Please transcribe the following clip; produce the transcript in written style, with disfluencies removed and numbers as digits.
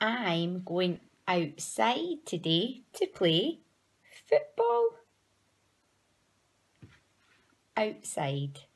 I'm going outside today to play football. Outside.